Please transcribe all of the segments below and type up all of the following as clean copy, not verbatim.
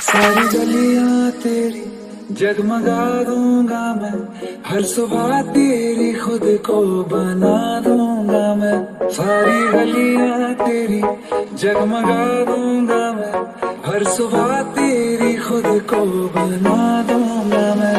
सारी गलियां तेरी जगमगा दूंगा मैं, हर सुबह तेरी खुद को बना दूंगा मैं। सारी गलियां तेरी जगमगा दूंगा मैं, हर सुबह तेरी खुद को बना दूंगा मैं।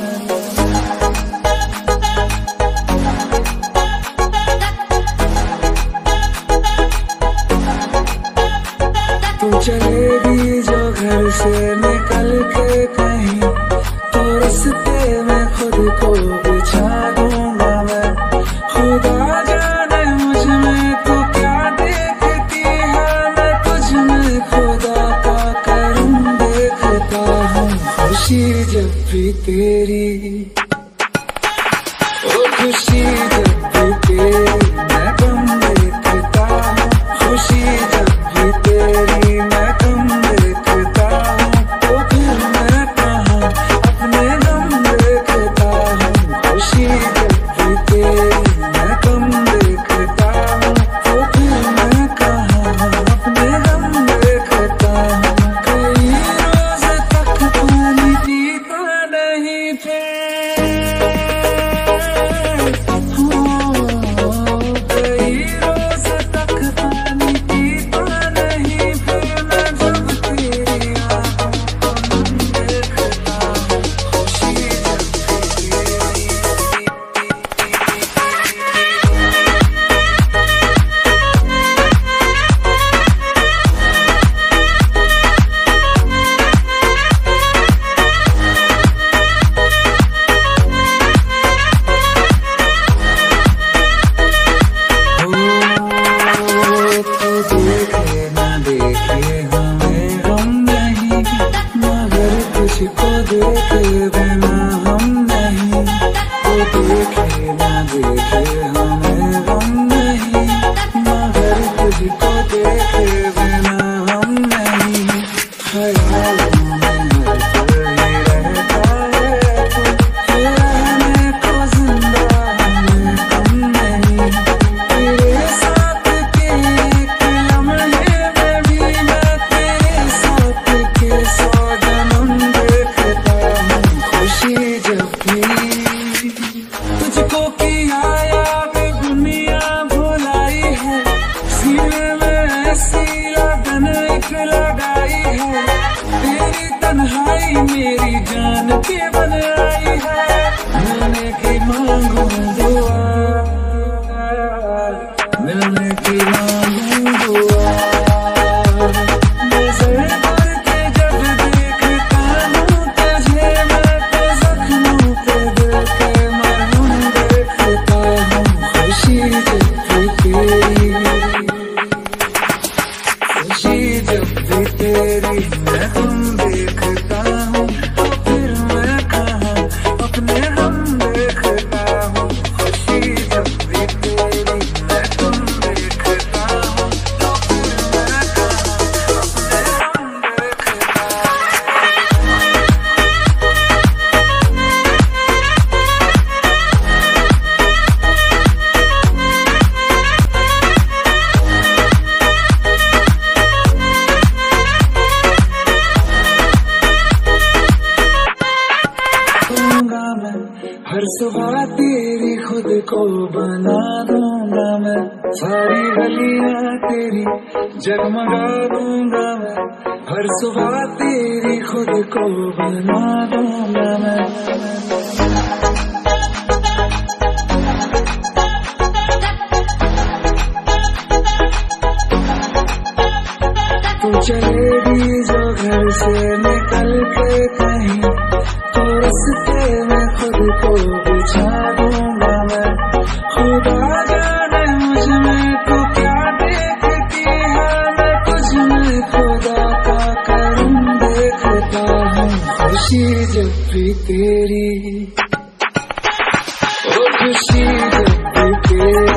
तू चलेगी जो घर से निकल के कहीं, तो रास्ते में खुद को बिछा दूंगा मैं। खुदा जाने मुझ में तो क्या देखती है, मैं तुझ में खुदा का करम देखता हूँ। खुशी जब भी तेरी, ओ खुशी जब भी तेरी मैं कम देखता हूँ। खुशी जब भी तेरी मैं कम देखता हूँ, तो फिर मैं कहाँ अपने गम देखता हूँ। खुशी जब भी तेरी मैं कम देखता हूँ, तो फिर मैं कहाँ अपने गम देखता हूँ। कई रोज तक पानी पीता नहीं फिर, कई रोज तक पानी पीता नहीं फिर, मैं जब तेरी आँखों को देखता हूँ। खुशी जब भी तेरी, तो देखे ना देखे हमें गम नहीं, मगर तुझको देखे बिना हम नहीं। तो देखे ना देखे हमें गम नहीं, मगर तुझको देखे बिना हम नहीं। ख्यालों में हर पल ही रहता है तू, रहने को जिंदा हमें कम नहीं। तेरे साथ के एक लम्हे में भी मैं तेरे साथ के 100 जन्म देखता हूँ। खुशी जब भी तुझको किया याद दुनिया भुलाई है, सीने में ऐसी लगन एक लगाई है। तेरी तन्हाई मेरी जान के बन आई है, मिलने की मांगू दुआ, मिलने की मांगू दुआ। नजर भर के जब देखता हूँ तुझे, मैं तो जख्मों पे दिल के मरहम देखता हूँ। खुशी जब भी तेरी, खुशी जब भी तेरी मैं तुम देखता हूँ, तो फिर मैं कहाँ अपने हम देखता हूँ। खुशी जब भी तेरी मैं तुम देखता हूँ, तो फिर मैं कहाँ अपने हम देखता हूँ। दूंगा मैं, हर सुबह तेरी खुद को बना दूंगा मैं। सारी गलियां तेरी जगमगा दूंगा मैं, हर सुबह तेरी खुद को बना दूंगा मैं। तू चलेगी जो घर से निकल के कहीं, तो रास्ते में खुद को बिछा दूंगा मैं। खुदा जाने मुझ में तो क्या देखती है, मैं तुझ में खुदा का करम देखता हूँ। खुशी जब भी तेरी, ओ खुशी जब भी तेरी।